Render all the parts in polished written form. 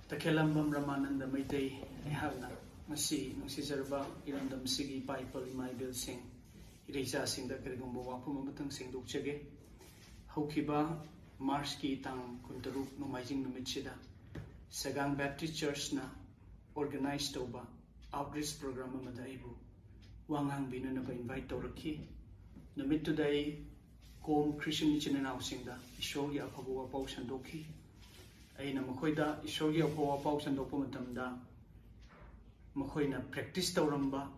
Takelambam Ramananda Maitei Havna Masi Nusizarba Irandam Sigi Piper my bill sing Irisa sing the Kerigumbo Wapumatang sing Dukchege Hokiba Marski Tang Kuntaru no Majing Numichida Sagang Baptist Church na organized Toba outreach program Madaibu Wangang Binunaba invite Toraki Numit today Kom Christian Nichin and Ausinda Ishogi Apabu Pausandoki Aina Makoida Ishogi Apawa Pausandopumatamda Makoina practice Tauramba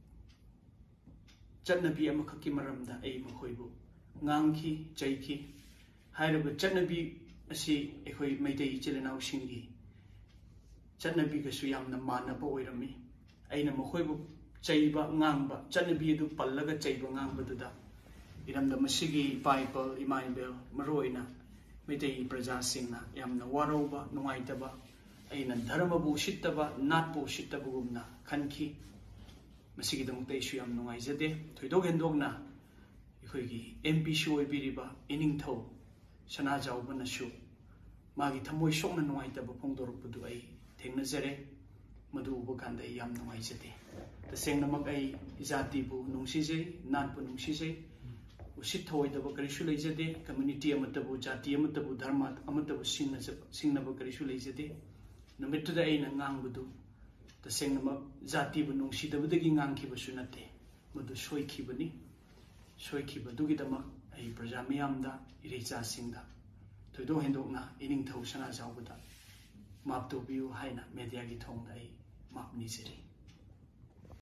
Chatnabi Amakaki Maramda A Makoibu Nganki Jaiki Hyraba Chatnabi Asi Ekoi Maitei Chilenau Shingi Chatnabi Gasuyam the Mana Boirami Aina Makoibu Chaiba Ngamba Chatnabi du Palaga Chaiba Ngamba Duda Iram the Masigi Bible Imainbel Maroina Mitei Praja Singna Yamna Waroba Nuaitaba Aina Dharmabu Shitaba Natbu Shitabugumna Kanki Masigi the Muteshiam Nuaizade Todogendogna Ikogi MP Shui Biriba Iningto Sanaja Banashu Magi Tamoy Shona Nuaitaba Pondor Pudu A Tenazere Madu Bukanda Yam Nuaizade The Sengnamak A Izatibu Nungsise Natbu Nungsise Usitoi the Bakarishu Lazade, community Amatabu, Jati Amatabu, Dharma, Amatabu Singnaba Karishu Lazade, no mid to the Ain and Nangudu, the Sengama Zati Bunung Shita with the Ginganki Basunate, Mudu Shoi Kibani, Shoi Kibadugidama, a Prajamiamda, Iriza Singa, to do Hendogna, Inning Toshana Zawuda, Map to view Haina, Mediagi Tonga, Map Nisiri.